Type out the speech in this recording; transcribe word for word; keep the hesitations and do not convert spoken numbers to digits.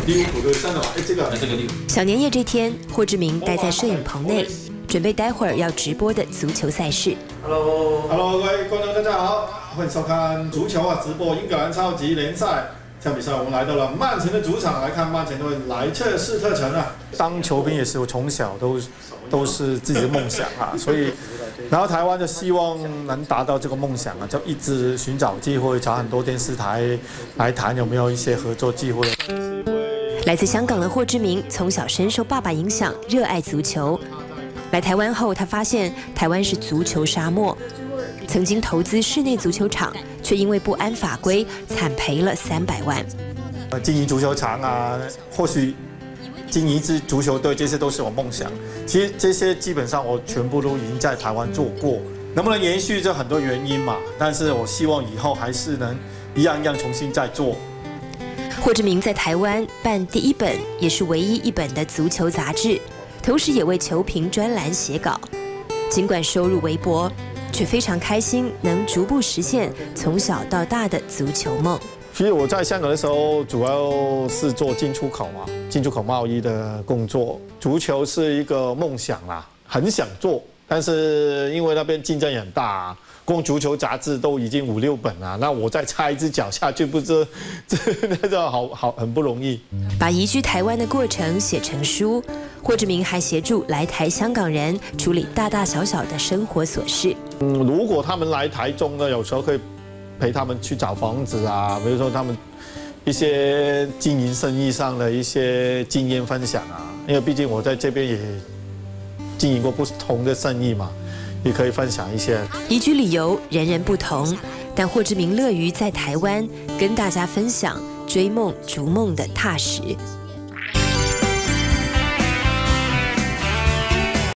利物浦的三的嘛，哎，这个，这个利物浦。 小年夜这天，霍志明待在摄影棚内，准备待会儿要直播的足球赛事。 Hello，Hello， 各位观众大家好，欢迎收看足球啊直播英格兰超级联赛。这场比赛我们来到了曼城的主场来看曼城对莱彻斯特城啊。当球评也是我从小都都是自己的梦想啊，所以。 然后台湾就希望能达到这个梦想啊，就一直寻找机会，找很多电视台来谈有没有一些合作机会。 来自香港的霍志明从小深受爸爸影响，热爱足球。来台湾后，他发现台湾是足球沙漠，曾经投资室内足球场，却因为不安法规，惨赔了三百万。 呃，经营足球场啊，或许。 经营一支足球队，这些都是我梦想。其实这些基本上我全部都已经在台湾做过，能不能延续这很多原因嘛？但是我希望以后还是能一样一样重新再做。 霍志明在台湾办第一本也是唯一一本的足球杂志，同时也为球评专栏写稿。尽管收入微薄，却非常开心能逐步实现从小到大的足球梦。 其实我在香港的时候，主要是做进出口嘛，进出口贸易的工作。足球是一个梦想啦，很想做，但是因为那边竞争也很大，光足球杂志都已经五六本了，那我再插一只脚下去，不知这那个好好很不容易。 把移居台湾的过程写成书，霍志明还协助来台香港人处理大大小小的生活琐事。 嗯，如果他们来台中呢，有时候可以。 陪他们去找房子啊，比如说他们一些经营生意上的一些经验分享啊，因为毕竟我在这边也经营过不同的生意嘛，也可以分享一些。 移居理由人人不同，但霍志明乐于在台湾跟大家分享追梦逐梦的踏实。